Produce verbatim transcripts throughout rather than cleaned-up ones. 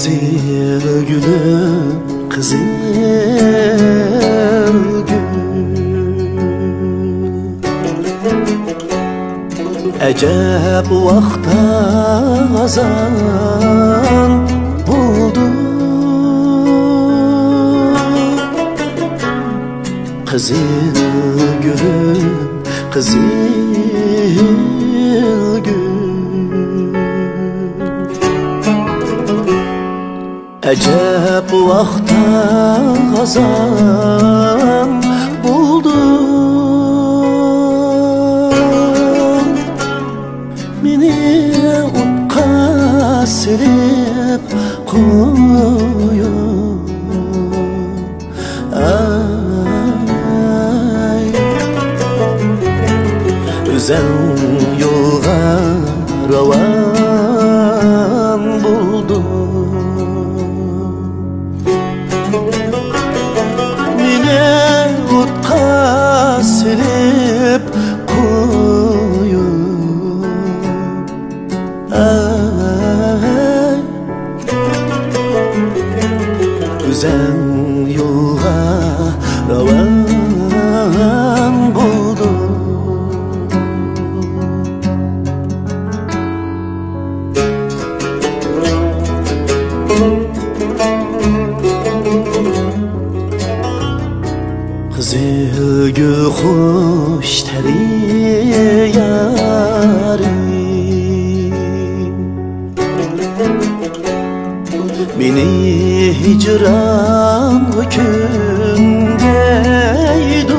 Kızıl gülüm, kızıl gül. Əcəb vaxta qazan buldu. Kızıl gülüm, kızıl gül. Əcəb vaxta qazan buldum. Məni utqa silib qoyun. Ay, özən yolğa ravan buldum. Silip koyun. Ay, güzel yola ravan buldum. Kızıl gül hoş teri yarim, beni hicran hükümdeydi.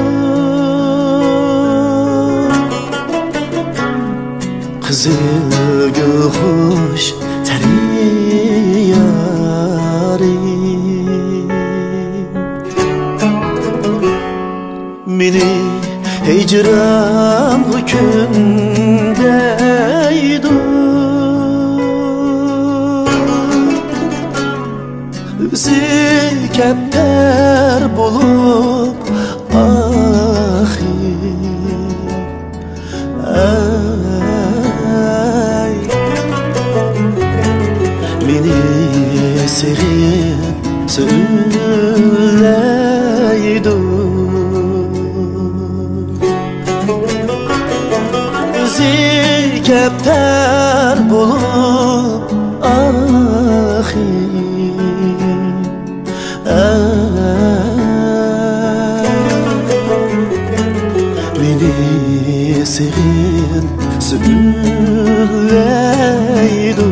Kızıl gül hoş teri yarim, beni hicran hükümdeydi. Bizi kepter bulup ahir. Ay, beni sevip söyleydi. Bizi kepter bulup ahir. Beni sevip söyleydi.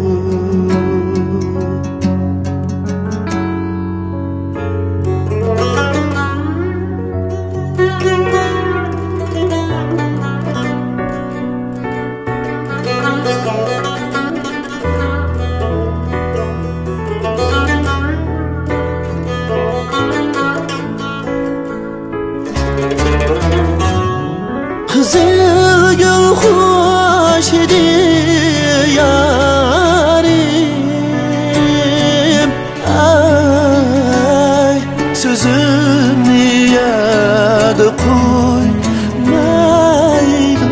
Kızıl gül hoş idi yarim. Ay, sözümü yadı koymaydı.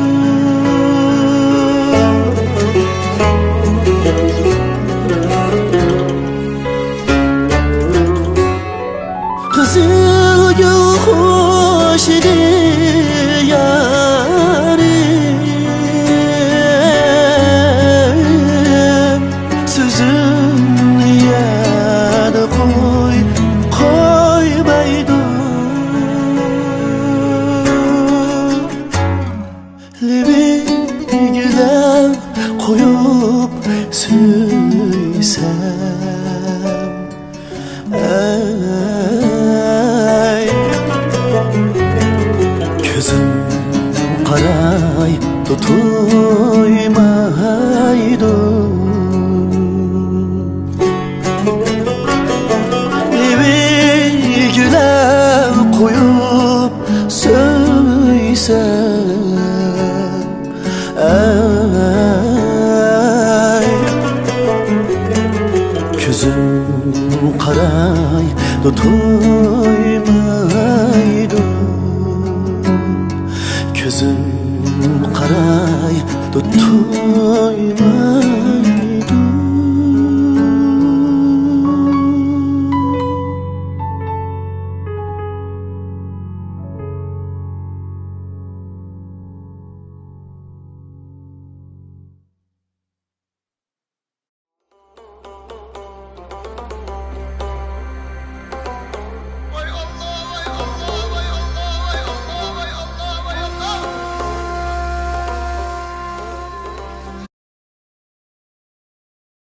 Kızıl gül hoş idi yarim, sözün yadı koy koymaydı. Lebi güzel koyup süysem. Ay, gözüm qaray tutuymaydı. Lebi güzel koyup söysem. Ay, gözüm qaray tutuymaydı. Gözüm qaray tutuymaydı.